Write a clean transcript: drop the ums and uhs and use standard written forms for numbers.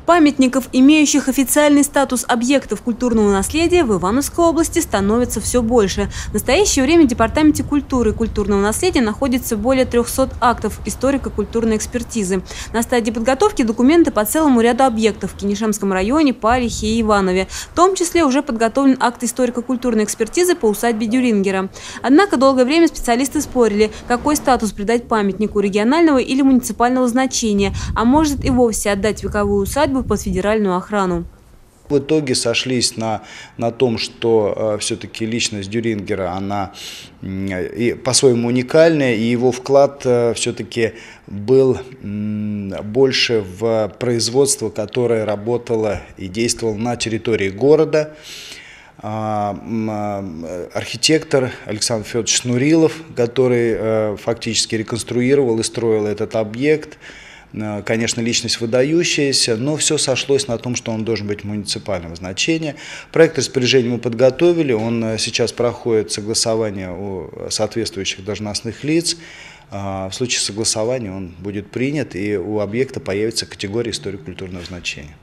Памятников, имеющих официальный статус объектов культурного наследия, в Ивановской области становится все больше. В настоящее время в Департаменте культуры и культурного наследия находится более 300 актов историко-культурной экспертизы. На стадии подготовки документы по целому ряду объектов в Кинешемском районе, Палихе и Иванове. В том числе уже подготовлен акт историко-культурной экспертизы по усадьбе Дюрингера. Однако долгое время специалисты спорили, какой статус придать памятнику – регионального или муниципального значения, а может и вовсе отдать вековую усадьбу под федеральную охрану. В итоге сошлись на том, что все-таки личность Дюрингера, она по-своему уникальная, и его вклад все-таки был больше в производство, которое работало и действовало на территории города. Архитектор Александр Федорович Шнурилов, который фактически реконструировал и строил этот объект. Конечно, личность выдающаяся, но все сошлось на том, что он должен быть муниципального значения. Проект распоряжения мы подготовили, он сейчас проходит согласование у соответствующих должностных лиц. В случае согласования он будет принят, и у объекта появится категория историко-культурного значения.